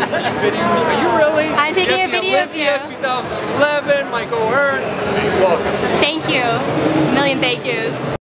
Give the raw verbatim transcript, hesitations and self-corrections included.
You video me? Are you really? I'm taking Get a the video Olympia of you. twenty eleven, Michael Hearn. Welcome. Thank you. A million thank yous.